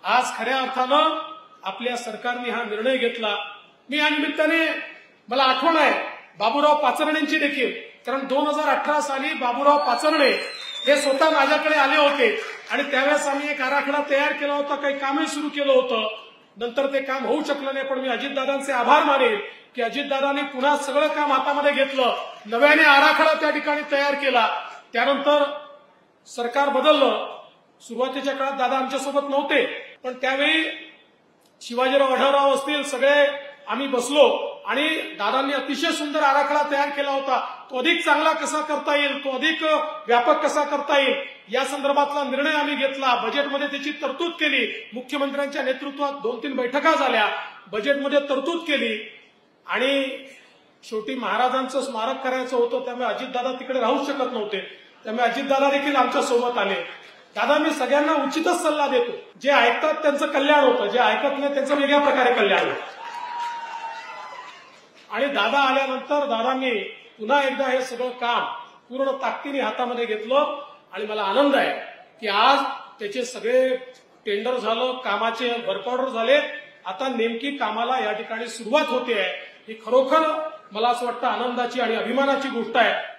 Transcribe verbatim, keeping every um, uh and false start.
आज खऱ्या अर्थानं आपल्या सरकारने हा निर्णय घेतला। मी या निमित्ताने मला आठवण आहे बाबूराव पाचरणेंची देखील, कारण दोन हजार अठरा साली बाबूराव पाचरणे हे स्वतः माझ्याकडे आले होते आणि त्यावेळेस आम्ही एक आराखडा तयार केला होता, काही कामही सुरू केलं होतं। नंतर ते काम होऊ शकलं नाही, पण मी अजितदादांचे आभार मानेन की अजितदादांनी पुन्हा सगळं काम हातामध्ये घेतलं, नव्याने आराखडा त्या ठिकाणी तयार केला। त्यानंतर सरकार बदललं। सुरुवातीच्या काळात दादा आमच्यासोबत नव्हते, पण त्यावेळी शिवाजीराव आढळराव असतील सगळे आम्ही बसलो आणि दादांनी अतिशय सुंदर आराखडा तयार केला होता। तो अधिक चांगला कसा करता येईल, तो अधिक व्यापक कसा करता येईल या संदर्भातला निर्णय आम्ही घेतला। बजेटमध्ये त्याची तरतूद केली। मुख्यमंत्र्यांच्या नेतृत्वात दोन तीन बैठका झाल्या, बजेटमध्ये तरतूद केली आणि शेवटी महाराजांचं स्मारक करायचं होतं, त्यामुळे अजितदादा तिकडे राहू शकत नव्हते, त्यामुळे अजितदादा देखील आमच्या सोबत आले। दादा, मी सगळ्यांना उचितच सल्ला देतो, जे ऐकतात त्यांचं कल्याण होतं, जे ऐकत नाही त्यांचं वेगळ्या प्रकारे कल्याण होतं। आणि दादा आल्यानंतर दादांनी पुन्हा एकदा हे सगळं काम पूर्ण ताकदीने हातामध्ये घेतलं आणि मला आनंद आहे की आज त्याचे सगळे टेंडर झालं, कामाचे वर्क ऑर्डर झाले, आता नेमकी कामाला या ठिकाणी सुरुवात होते आहे। ही खरोखर मला असं वाटतं आनंदाची आणि अभिमानाची गोष्ट आहे।